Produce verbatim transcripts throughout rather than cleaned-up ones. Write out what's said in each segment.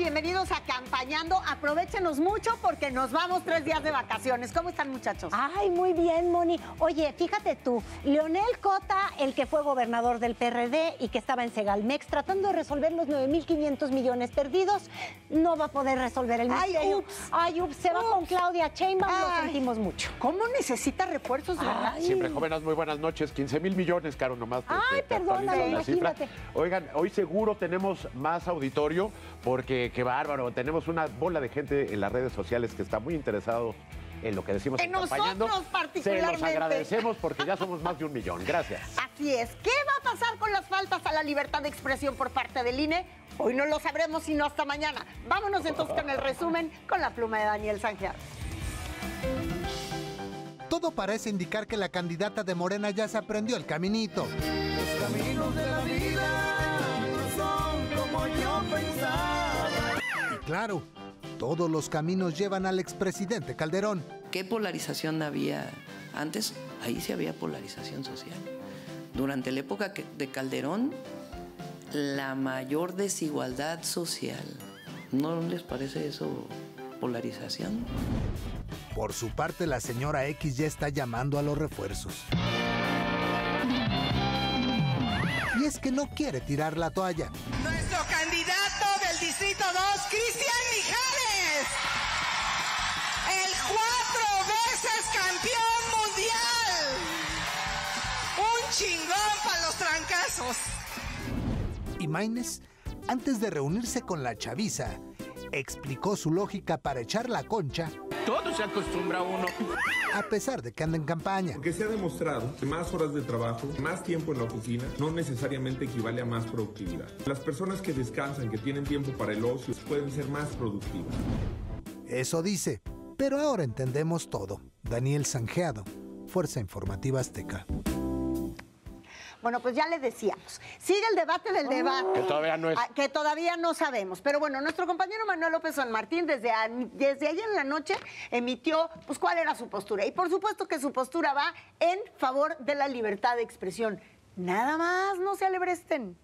bienvenidos a Campañando. Aprovéchenos mucho porque nos vamos tres días de vacaciones. ¿Cómo están, muchachos? Ay, muy bien, Moni. Oye, fíjate tú, Leonel Cota, el que fue gobernador del P R D y que estaba en Segalmex tratando de resolver los nueve mil quinientos millones perdidos, no va a poder resolver el Ay, misterio. ups. Ay, ups, se va Ups. con Claudia Sheinbaum, lo Ay. sentimos mucho. ¿Cómo necesita refuerzos, verdad? Ay. Siempre jóvenes, muy buenas noches. quince mil millones, Caro, nomás. te- Ay, te- te perdóname, actualizo la cifra. imagínate. Oigan, hoy seguro tenemos más auditorio porque, qué bárbaro, tenemos una bola de gente en las redes sociales que está muy interesado en lo que decimos En en Campañando. nosotros Se particularmente. los agradecemos porque ya somos más de un millón. Gracias. Así es. ¿Qué va a pasar con las faltas a la libertad de expresión por parte del I N E? Hoy no lo sabremos sino hasta mañana. Vámonos entonces con el resumen con la pluma de Daniel Sanjeado. Todo parece indicar que la candidata de Morena ya se aprendió el caminito. Los caminos de la vida no son como yo pensaba. Y claro, todos los caminos llevan al expresidente Calderón. ¿Qué polarización había antes? Ahí sí había polarización social. Durante la época que- de Calderón, la mayor desigualdad social. ¿No les parece eso polarización? Por su parte, la señora X ya está llamando a los refuerzos. Y es que no quiere tirar la toalla. Nuestro candidato del Distrito dos, Cristian Mijares. El cuatro veces campeón mundial. Un chingón para los trancazos. Y Maínez, antes de reunirse con la chaviza, explicó su lógica para echar la concha, Todo se acostumbra a uno. a pesar de que anda en campaña. Porque se ha demostrado que más horas de trabajo, más tiempo en la oficina, no necesariamente equivale a más productividad. Las personas que descansan, que tienen tiempo para el ocio, pueden ser más productivas. Eso dice, pero ahora entendemos todo. Daniel Sanjeado, Fuerza Informativa Azteca. Bueno, pues ya le decíamos, sigue el debate del debate. Que todavía no es. Ah, Que todavía no sabemos. Pero bueno, nuestro compañero Manuel López San Martín desde, a- desde ayer en la noche emitió pues cuál era su postura. Y por supuesto que su postura va en favor de la libertad de expresión. Nada más, no se alebresten.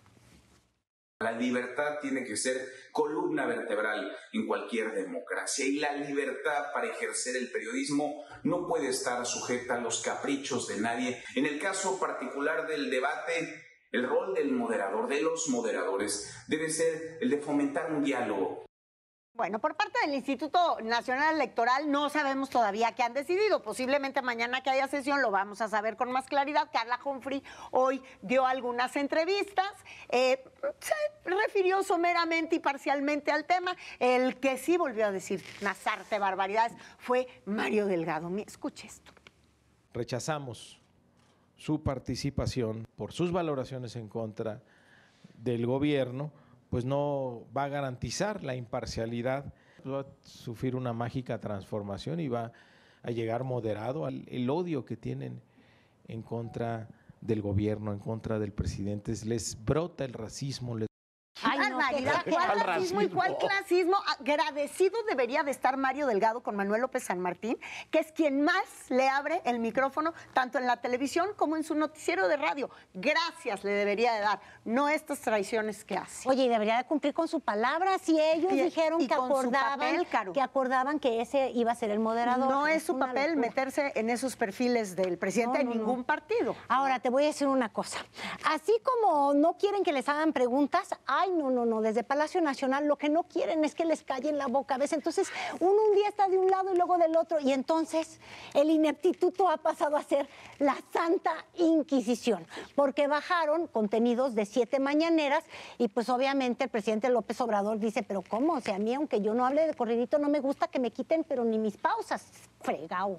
La libertad tiene que ser columna vertebral en cualquier democracia y la libertad para ejercer el periodismo no puede estar sujeta a los caprichos de nadie. En el caso particular del debate, el rol del moderador, de los moderadores, debe ser el de fomentar un diálogo. Bueno, por parte del Instituto Nacional Electoral no sabemos todavía qué han decidido. Posiblemente mañana que haya sesión lo vamos a saber con más claridad. Carla Humphrey hoy dio algunas entrevistas, eh, se refirió someramente y parcialmente al tema. El que sí volvió a decir nazarte barbaridades fue Mario Delgado. Mi- Escuche esto. Rechazamos su participación por sus valoraciones en contra del gobierno, pues no va a garantizar la imparcialidad, va a sufrir una mágica transformación y va a llegar moderado al el odio que tienen en contra del gobierno, en contra del presidente. Les brota el racismo, les Ay, no, Barbaridad. qué- ¿Cuál ¿Cuál racismo y cuál racismo? clasismo? Agradecido debería de estar Mario Delgado con Manuel López San Martín, que es quien más le abre el micrófono, tanto en la televisión como en su noticiero de radio. Gracias le debería de dar, no estas traiciones que hace. Oye, y debería de cumplir con su palabra. Si ellos Y- dijeron y que con su acordaban, papel, Caro. que acordaban que ese iba a ser el moderador. No es su una papel locura. meterse en esos perfiles del presidente No, de no, ningún no. partido. Ahora, te voy a decir una cosa. Así como no quieren que les hagan preguntas, ay, no, no, no, desde Palacio Nacional lo que no quieren es que les callen la boca. ¿Ves? Entonces, uno un día está de un lado y luego del otro, y entonces el ineptituto ha pasado a ser la Santa Inquisición, porque bajaron contenidos de siete mañaneras y pues obviamente el presidente López Obrador dice, pero ¿cómo? O sea, a mí, aunque yo no hable de corridito, no me gusta que me quiten, pero ni mis pausas. Fregao.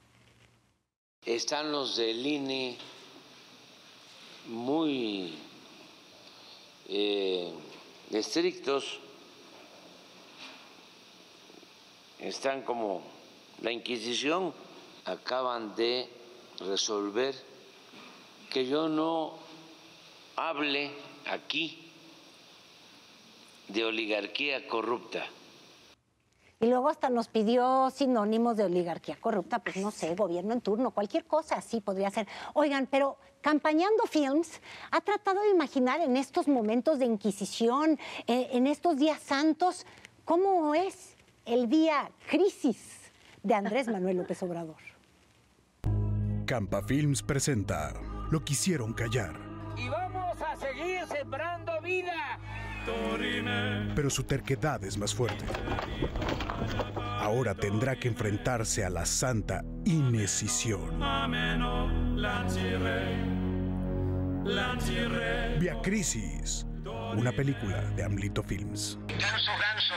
Están los del I N E muy eh, estrictos, están como la Inquisición. Acaban de resolver que yo no hable aquí de oligarquía corrupta. Y luego hasta nos pidió sinónimos de oligarquía corrupta, pues no sé, gobierno en turno, cualquier cosa así podría ser. Oigan, pero Campañando Films ha tratado de imaginar en estos momentos de inquisición, eh, en estos días santos, cómo es el día crisis de Andrés Manuel López Obrador. Campa Films presenta Lo quisieron callar. Y vamos a seguir sembrando vida. Pero su terquedad es más fuerte. Ahora tendrá que enfrentarse a la santa indecisión. Via Crisis, una película de Amlito Films. Ganso, ganso.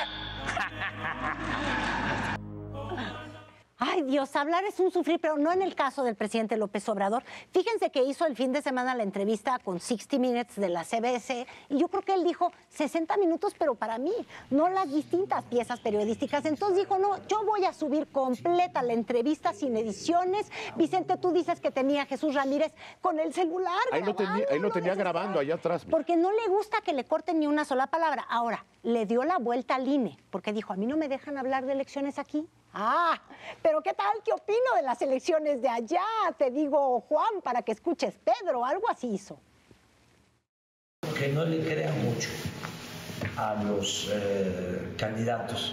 Ay, Dios, hablar es un sufrir, pero no en el caso del presidente López Obrador. Fíjense que hizo el fin de semana la entrevista con sesenta Minutes de la C B S y yo creo que él dijo sesenta minutos, pero para mí, no las distintas piezas periodísticas. Entonces dijo, no, yo voy a subir completa la entrevista sin ediciones. Vicente, tú dices que tenía a Jesús Ramírez con el celular Ahí lo tenía, ahí lo tenía grabando, allá atrás. Porque no le gusta que le corten ni una sola palabra. Ahora, le dio la vuelta al I N E, porque dijo, a mí no me dejan hablar de elecciones aquí. Ah, pero ¿qué tal? ¿Qué opino de las elecciones de allá? Te digo, Juan, para que escuches, Pedro, algo así hizo. Que no le crea mucho a los eh, candidatos,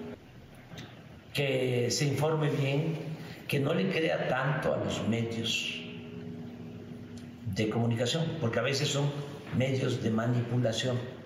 que se informe bien, que no le crea tanto a los medios de comunicación, porque a veces son medios de manipulación.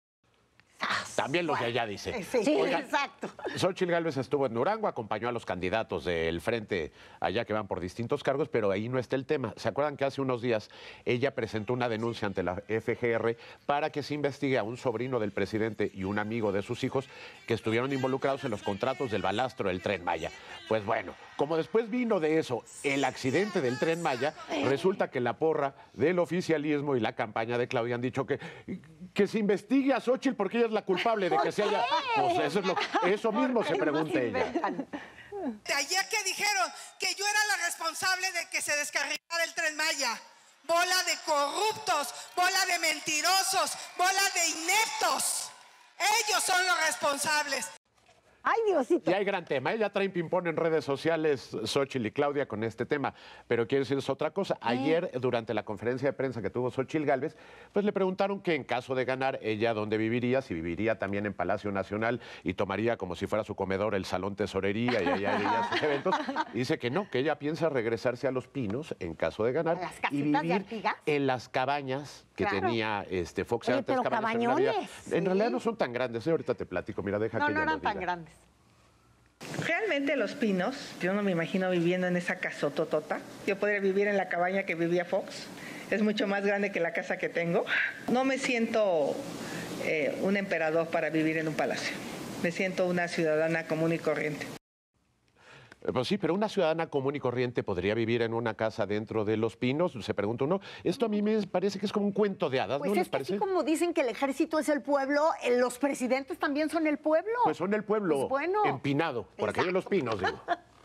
También los de allá, dice. Sí, sí. Oigan, exacto. Xóchitl Gálvez estuvo en Durango, acompañó a los candidatos del frente allá que van por distintos cargos, pero ahí no está el tema. ¿Se acuerdan que hace unos días ella presentó una denuncia ante la F G R para que se investigue a un sobrino del presidente y un amigo de sus hijos que estuvieron involucrados en los contratos del balastro del Tren Maya? Pues bueno, como después vino de eso el accidente del Tren Maya, resulta que la porra del oficialismo y la campaña de Claudia han dicho que, que se investigue a Xóchitl porque ella es la culpable de que se haya... Pues eso, es lo, eso mismo se pregunta ella. De ayer que dijeron que yo era la responsable de que se descarrilara el Tren Maya. Bola de corruptos, bola de mentirosos, bola de ineptos. Ellos son los responsables. Ay, Diosito. Y hay gran tema. Ella trae ping-pong en redes sociales, Xóchitl y Claudia, con este tema. Pero quiero decirles otra cosa. Ayer, durante la conferencia de prensa que tuvo Xóchitl Gálvez, pues le preguntaron que en caso de ganar, ella dónde viviría, si viviría también en Palacio Nacional y tomaría como si fuera su comedor el Salón Tesorería y allá haría sus eventos. Y dice que no, que ella piensa regresarse a Los Pinos en caso de ganar y vivir en las cabañas que claro. tenía este, Fox Oye, antes. Pero cabañas en realidad, sí. en realidad no son tan grandes. ¿eh? Ahorita te platico. Mira, deja no, que no ella eran lo diga. tan grandes. Realmente Los Pinos, yo no me imagino viviendo en esa casototota. Yo podría vivir en la cabaña que vivía Fox. Es mucho más grande que la casa que tengo. No me siento eh, un emperador para vivir en un palacio. Me siento una ciudadana común y corriente. Pues sí, pero una ciudadana común y corriente podría vivir en una casa dentro de Los Pinos, se pregunta uno. Esto a mí me parece que es como un cuento de hadas, pues ¿no es les que parece? así como dicen que el ejército es el pueblo, los presidentes también son el pueblo. Pues son el pueblo, pues bueno. empinado, por aquello de Los Pinos, digo.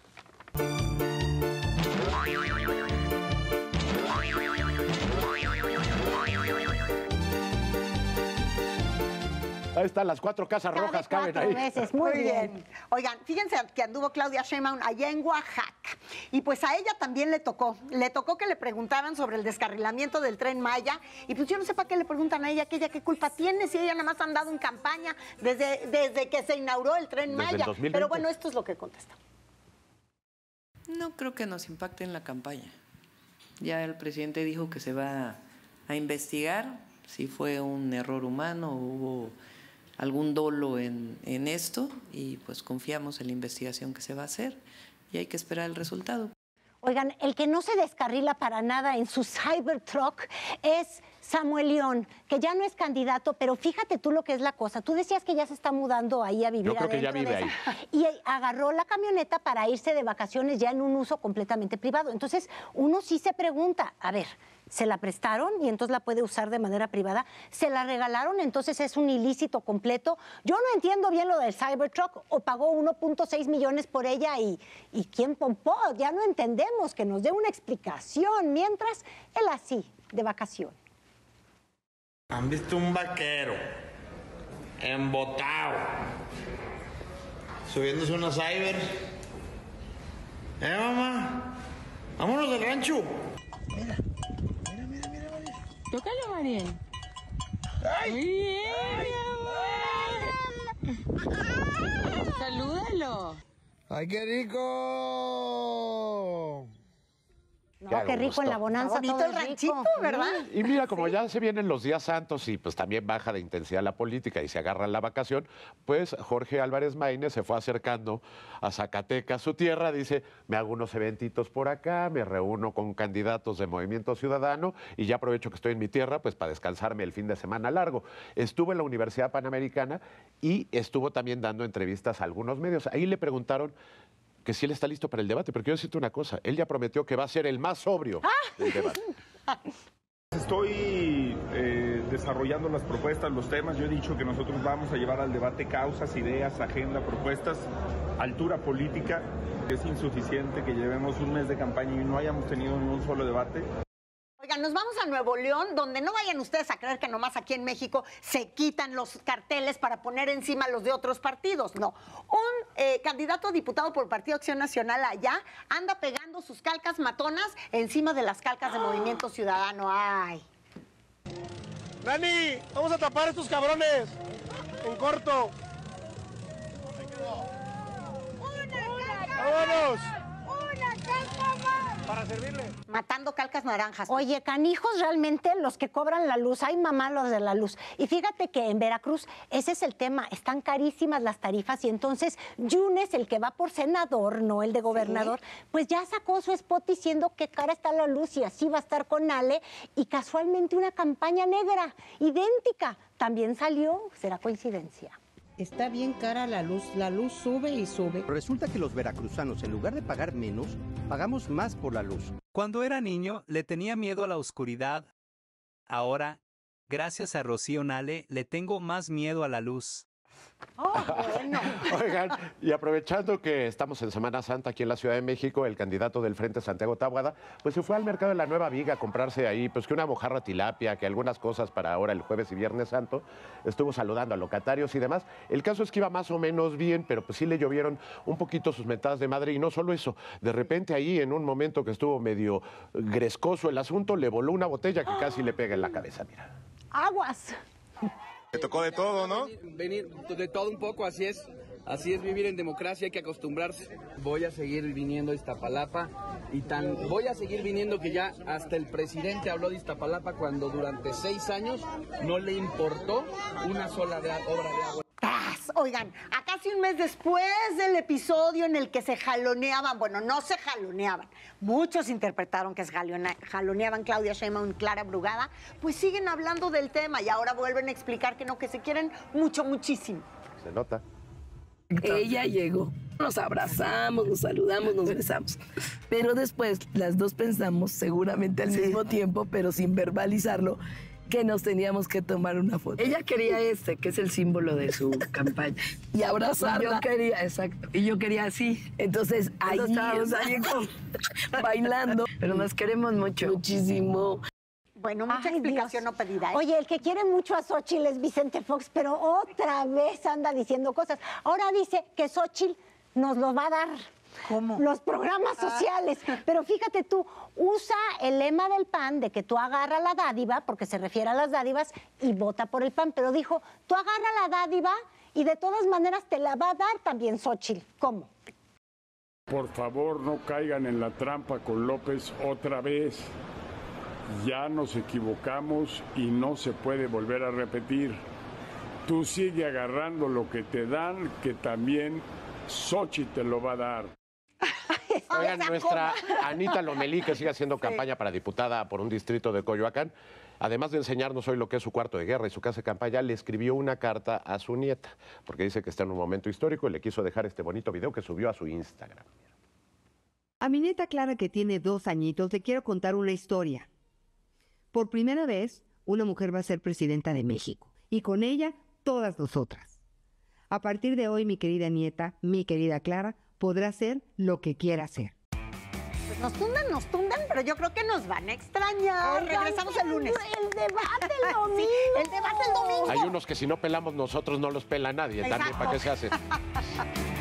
Ahí están las cuatro casas Cabe rojas, caben ahí. Veces. Muy, Muy bien. bien. Oigan, fíjense que anduvo Claudia Sheinbaum allá en Oaxaca. Y pues a ella también le tocó. Le tocó que le preguntaran sobre el descarrilamiento del Tren Maya. Y pues yo no sé para qué le preguntan a ella, que ella qué culpa tiene, si ella nada más ha andado en campaña desde, desde que se inauguró el Tren Desde Maya. el Pero bueno, esto es lo que contesta. No creo que nos impacte en la campaña. Ya el presidente dijo que se va a investigar si fue un error humano o hubo algún dolo en, en esto y pues confiamos en la investigación que se va a hacer y hay que esperar el resultado. Oigan, el que no se descarrila para nada en su Cybertruck es Samuel León, que ya no es candidato, pero fíjate tú lo que es la cosa. Tú decías que ya se está mudando ahí a vivir Yo creo adentro que ya vive de esa, ahí. y agarró la camioneta para irse de vacaciones ya en un uso completamente privado. Entonces, uno sí se pregunta, a ver, ¿se la prestaron y entonces la puede usar de manera privada? ¿Se la regalaron? Entonces es un ilícito completo. Yo no entiendo bien lo del Cybertruck, o pagó uno punto seis millones por ella y, y ¿quién pompó? Ya no entendemos, que nos dé una explicación. Mientras, él así, de vacación. ¿Han visto un vaquero embotado subiéndose unos cyber. ¿Eh, mamá? Vámonos del rancho. Mira, mira, mira, mira, Mariel. Tócalo, Mariel. ¡Ay! Muy bien, mi amor. Salúdalo. ¡Ay, qué rico! No, qué, qué rico gusto. En la bonanza. Está bonito todo el ranchito, rico. ¿verdad? Y mira, como sí. ya se vienen los días santos y pues también baja de intensidad la política y se agarra la vacación, pues Jorge Álvarez Maínez se fue acercando a Zacatecas, su tierra, dice, me hago unos eventitos por acá, me reúno con candidatos de Movimiento Ciudadano y ya aprovecho que estoy en mi tierra pues para descansarme el fin de semana largo. Estuvo en la Universidad Panamericana y estuvo también dando entrevistas a algunos medios. Ahí le preguntaron que si él está listo para el debate, pero quiero decirte una cosa, él ya prometió que va a ser el más sobrio ¡Ah! del debate. Estoy eh, desarrollando las propuestas, los temas. Yo he dicho que nosotros vamos a llevar al debate causas, ideas, agenda, propuestas, altura política. Es insuficiente que llevemos un mes de campaña y no hayamos tenido ni un solo debate. Oigan, nos vamos a Nuevo León, donde no vayan ustedes a creer que nomás aquí en México se quitan los carteles para poner encima los de otros partidos. No, un eh, candidato a diputado por el Partido Acción Nacional allá anda pegando sus calcas matonas encima de las calcas de Movimiento Ciudadano. ¡Ay! Nani, vamos a tapar a estos cabrones en corto. ¡Vámonos! Para servirle. Matando calcas naranjas. Oye, canijos realmente los que cobran la luz. Ay, mamá, los de la luz. Y fíjate que en Veracruz ese es el tema. Están carísimas las tarifas y entonces Yunes, el que va por senador, no el de gobernador, ¿sí? Pues ya sacó su spot diciendo que cara está la luz y así va a estar con Ale. Y casualmente una campaña negra, idéntica, también salió. ¿Será coincidencia? Está bien cara la luz, la luz sube y sube. Resulta que los veracruzanos, en lugar de pagar menos, pagamos más por la luz. Cuando era niño, le tenía miedo a la oscuridad. Ahora, gracias a Rocío Nale, le tengo más miedo a la luz. Oh, bueno. Oigan, y aprovechando que estamos en Semana Santa aquí en la Ciudad de México, el candidato del Frente, Santiago Taboada, pues se fue al mercado de la Nueva Viga a comprarse ahí, pues que una mojarra tilapia, que algunas cosas para ahora el Jueves y Viernes Santo. Estuvo saludando a locatarios y demás. El caso es que iba más o menos bien, pero pues sí le llovieron un poquito sus mentadas de madre y no solo eso. De repente ahí, en un momento que estuvo medio grescoso el asunto, le voló una botella que casi le pega en la cabeza, mira. ¡Aguas! Te tocó de todo, ¿no? Venir, venir de todo un poco, así es. Así es vivir en democracia, hay que acostumbrarse. Voy a seguir viniendo a Iztapalapa y tan voy a seguir viniendo que ya hasta el presidente habló de Iztapalapa cuando durante seis años no le importó una sola de, obra de agua. Oigan, a casi un mes después del episodio en el que se jaloneaban, bueno, no se jaloneaban, muchos interpretaron que se jaloneaban Claudia Sheinbaum y Clara Brugada, pues siguen hablando del tema y ahora vuelven a explicar que no, que se quieren mucho, muchísimo. Se nota. Ella llegó, nos abrazamos, nos saludamos, nos besamos, pero después las dos pensamos, seguramente al sí. mismo tiempo, pero sin verbalizarlo, que nos teníamos que tomar una foto. Ella quería este, que es el símbolo de su campaña. Y abrazarla. Yo quería, exacto. Y yo quería así. Entonces, ahí estábamos ahí como bailando. Pero nos queremos mucho. Muchísimo. Bueno, mucha Ay, explicación Dios. no pedida. ¿eh? Oye, el que quiere mucho a Xóchitl es Vicente Fox, pero otra vez anda diciendo cosas. Ahora dice que Xóchitl nos lo va a dar. ¿Cómo? Los programas sociales. Ah. Pero fíjate tú, usa el lema del P A N de que tú agarra la dádiva, porque se refiere a las dádivas, y vota por el P A N. Pero dijo, tú agarra la dádiva y de todas maneras te la va a dar también Xóchitl. ¿Cómo? Por favor, no caigan en la trampa con López otra vez. Ya nos equivocamos y no se puede volver a repetir. Tú sigue agarrando lo que te dan, que también Xóchitl te lo va a dar. Oigan, nuestra Anita Lomelí, que sigue haciendo campaña sí. para diputada por un distrito de Coyoacán, además de enseñarnos hoy lo que es su cuarto de guerra y su casa de campaña, le escribió una carta a su nieta, porque dice que está en un momento histórico y le quiso dejar este bonito video que subió a su Instagram. A mi nieta Clara, que tiene dos añitos, le quiero contar una historia. Por primera vez, una mujer va a ser presidenta de México, y con ella, todas nosotras. A partir de hoy, mi querida nieta, mi querida Clara, podrá hacer lo que quiera hacer. Pues nos tundan, nos tundan, pero yo creo que nos van a extrañar. Oigan, Regresamos el lunes. El debate el domingo. Sí, el debate el domingo. Hay unos que si no pelamos nosotros, no los pela nadie. Exacto. También, ¿para qué se hace?